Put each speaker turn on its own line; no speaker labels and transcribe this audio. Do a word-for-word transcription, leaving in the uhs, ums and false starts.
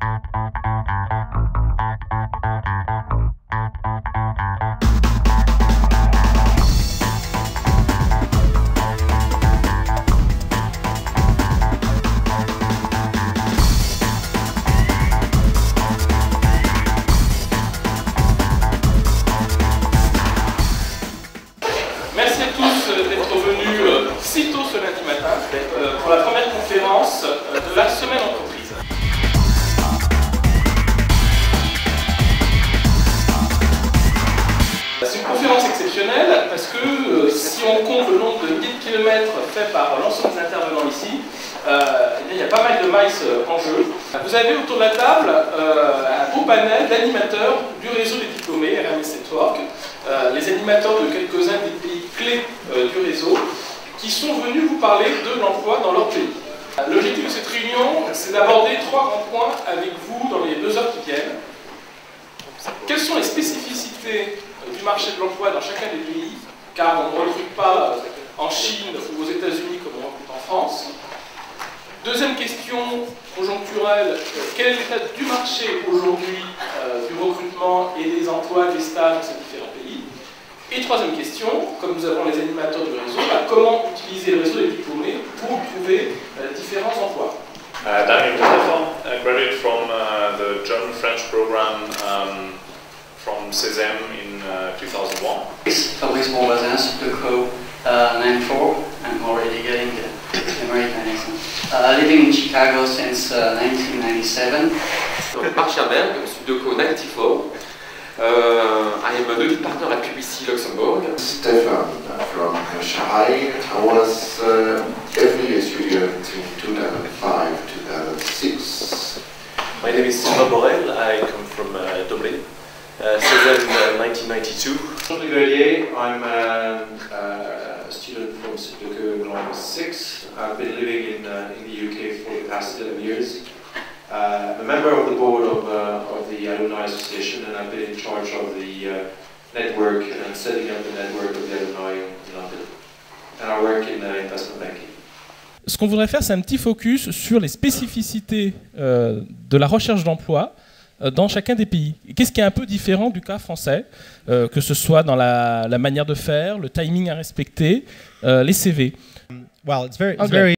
Merci à tous d'être venus si tôt ce lundi matin pour la première conférence de la semaine entreprise. C'est une conférence exceptionnelle parce que si on compte le nombre de milliers de kilomètres faits par l'ensemble des intervenants ici, euh, il y a pas mal de miles en jeu. Vous avez autour de la table euh, un beau panel d'animateurs du réseau des diplômés R M S Network, euh, les animateurs de quelques-uns des pays clés euh, du réseau, qui sont venus vous parler de l'emploi dans leur pays. L'objectif de cette réunion, c'est d'aborder trois grands points avec vous dans les deux heures qui viennent. Quelles sont les spécificités du marché de l'emploi dans chacun des pays, car on ne recrute pas en Chine ou aux États-Unis comme on recrute en France. Deuxième question conjoncturelle, quel est l'état du marché aujourd'hui euh, du recrutement et des emplois, des stages dans ces différents pays? Et troisième question, comme nous avons les animateurs du réseau, bah, comment utiliser le réseau des diplômés pour trouver euh, différents emplois?
Uh, Daniel Stefan, a graduate from uh, the German-French program um, from CESEM in uh, two thousand one.
Fabrice Bonvoisin, Sudoku uh, nine four. I'm already getting the American accent. Uh, living in Chicago since uh, nineteen ninety-seven.
Marc Scherberg, Sudoku ninety-four. Uh, I am a lead partner at P B C Luxembourg.
Stefan from Shanghai. I was uh, every year student in two thousand five to two thousand six.
My name is Sylvain Borel. I come from uh, Dublin. Uh, CESEM uh, nineteen ninety-two.
Jean Dugalier, I'm um, uh, a student from Sudoku Norm six. I've been living in, uh, in the U K for the past eleven years. Uh, I'm a member of the board of, uh, of the Alumni Association, and I've been in charge of the uh, network and setting up the network of the alumni in London. And I work in uh, investment banking.
Ce qu'on voudrait faire, c'est un petit focus sur les spécificités euh, de la recherche d'emploi euh, dans chacun des pays. Qu'est-ce qui est un peu différent du cas français, euh, que ce soit dans la, la manière de faire, le timing à respecter, euh, les C V.
Well, it's very, it's very